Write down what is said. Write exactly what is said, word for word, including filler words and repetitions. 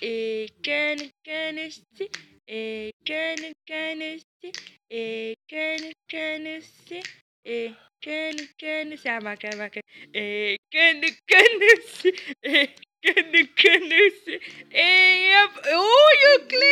E can can see. E can can see. E can can see. E can can see. I'm back. I'm back. E can can see. E can can see. E yep. Oh, you clear.